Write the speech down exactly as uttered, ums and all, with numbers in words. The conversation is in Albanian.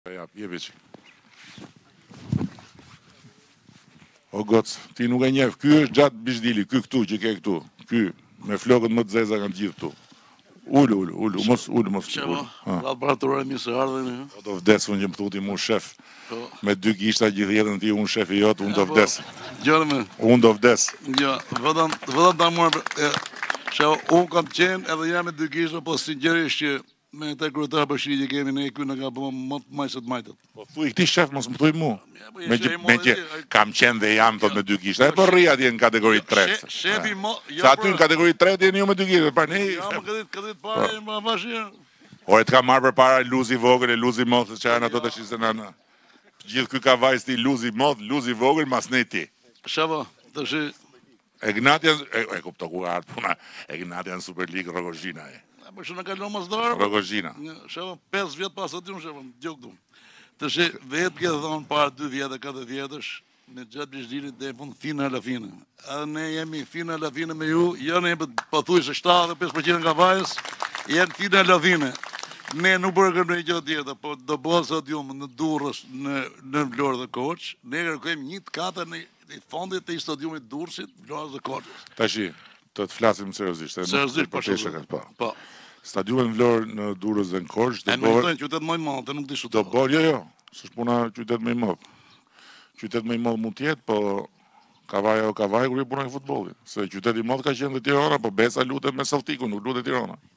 Ja, jepi që. O goc, ti nuk e njeh, ky është gjatë Bishdili, ky këtu që ke këtu. Ky me flokët më të zeza kanë gjithë këtu. Ulu, ulu, ulu, mos ulu, mos ulu. Vallë paraturë mi së ardhen. Po do vdes unë që më thuti mu shef. Me dy gishta gjithë jetën ti unë shef i jot, unë do vdes. Gjone me. Unë do vdes. Jo, vetëm vetëm ta morë. Shau, unë kam qenë edhe jam me dy gishta, po sinqerisht që me të kryetar bashkëri që kemi ne këtu na ka bë më majsët majtët. Po thuj këtij shef mos më thuj mu. Me që, me që kam qenë dhe jam thot me dy gishta. E po rri atje në kategori tre. Shefi mo, sa aty në kategori tre jeni ju me dy gishta, pra ne. Ja, më këtë këtë parë më bashkë. Ore të ka marrë përpara luzi vogël e luzi modh, që janë ato të shisën anë. Gjithë ky ka vajzë ti luzi modh, luzi vogël, mas ne ti. Shava, tash Egnatian, e, e kupto ku ardh puna. Egnatian Super League Rogozhina e. Po që në kalon mas dorë. Rogozhina. Shava pesë vjet pas aty unë shava djog dum. Tash vetë ke dhënë para dy vjetë, katër vjetësh me gjatë Bishdinit deri në fund fina la fina. Edhe ne jemi fina la fina me ju, jo ne pothuajse shtatëdhjetë e pesë përqind nga vajzës janë fina la fina. Ne nuk bërëm në gjë tjetër, po do bëhet stadium në Durrës, në në Vlorë dhe Korç. Ne kërkojmë një të katër në fondit të stadiumit Durrësit, Vlorës dhe Korçës. Tashi, të të flasim seriozisht. Seriozisht, po shumë. Po. Po. Stadiumi në Vlorë në Durrës dhe në Korç do bëhet. Ne qytet më i madh, nuk di shumë. Do bëhet, jo, jo. S'është puna qytet më i madh. Qytet më i madh mund të jetë, po Kavaja o Kavaj kur i puna e futbollit. Se qyteti i madh ka qenë dhe Tirana, po Besa lutet me Salltikun, nuk lutet Tirana.